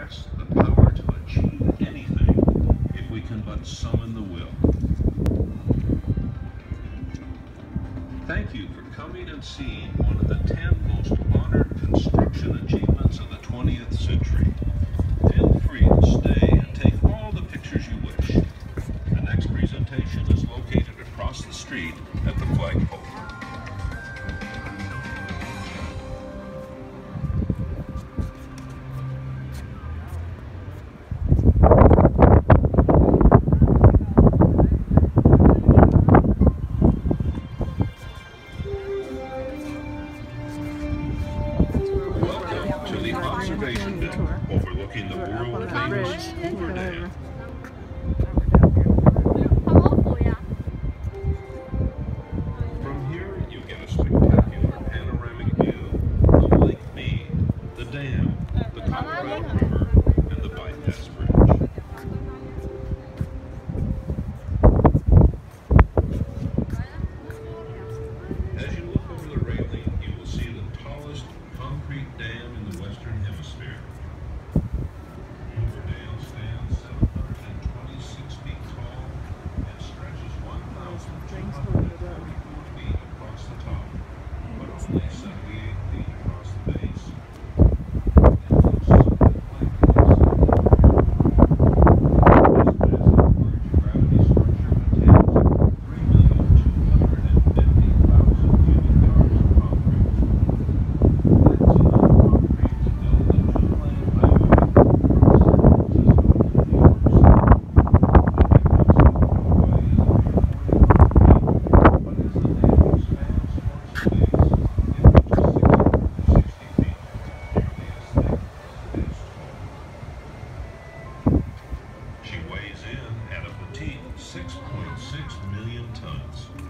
possess the power to achieve anything if we can but summon the will. Thank you for coming and seeing one of the 10 most honored construction achievements of the 20th century. Feel free to stay and take all the pictures you wish. The next presentation is located across the street at the flagpole. Welcome to the observation deck overlooking the world-famous Hoover Dam. From here, you get a spectacular panoramic view of Lake Mead, the dam, the Colorado River, and the Bypass Bridge. As you look over the railing, you will see the tallest concrete dam in the Western Hemisphere. Hoover Dam stands 726 feet tall and stretches 1,244 feet across the top, but only 78 feet across the base. It looks something like this. This massive large gravity structure contains 3,250,000 cubic yards of concrete. That's enough concrete to build the two-lane highway from San Francisco to New York City. The difference in the roadway is a mere 44 feet, but as the dam expands towards the base, it reaches 660 feet, nearly as thick as tall. She weighs in at a petite 6.6 million tons.